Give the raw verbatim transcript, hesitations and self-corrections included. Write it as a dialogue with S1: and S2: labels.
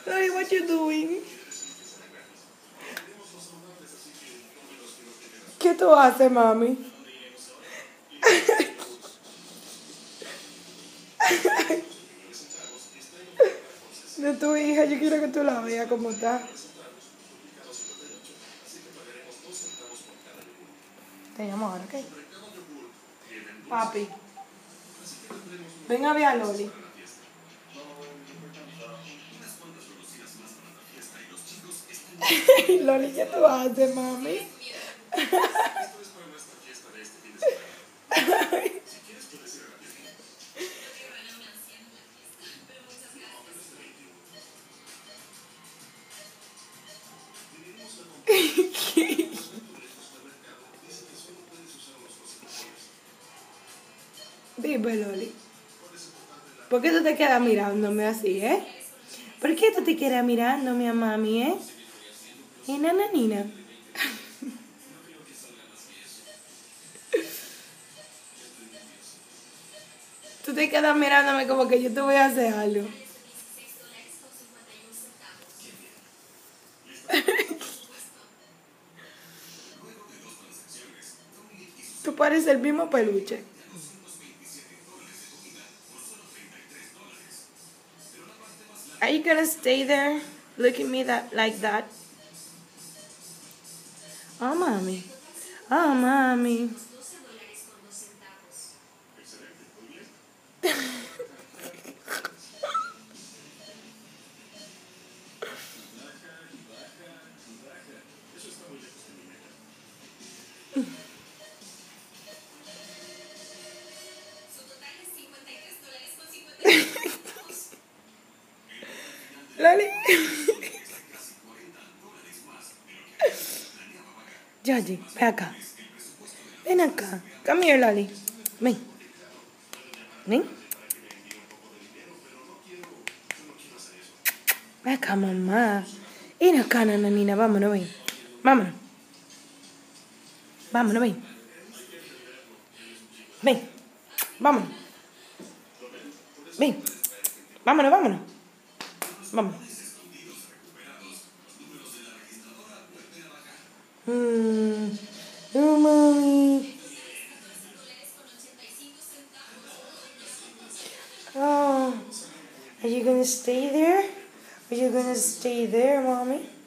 S1: Loli, what you doing? ¿Qué tú haces, mami? De tu hija, yo quiero que tú la veas como está. Te llamo ahora, ¿ok? Papi, ven a ver a Loli. Loli, ¿qué tú haces, mami? Dime, Loli. ¿Por qué tú te quedas mirándome así, eh? ¿Por qué tú te quedas mirándome a mami, eh? ¿Y nananina? Tú te quedas mirándome como que yo te voy a hacer algo. Tú pareces el mismo peluche. Are you gonna stay there looking at me that like that? Oh, mami. Oh, mami. Loli. Georgie, ven acá. Ven acá. Come here, Loli. Ven. Ven. Ven acá, mamá. Ven acá, nananina. Vámonos, ven. Vámonos. Vámonos, ven. Ven. Vámonos. Ven. Vámonos, vámonos. Vámonos. Mm. Oh, mommy. Oh. Are you gonna stay there? Are you gonna stay there, mommy?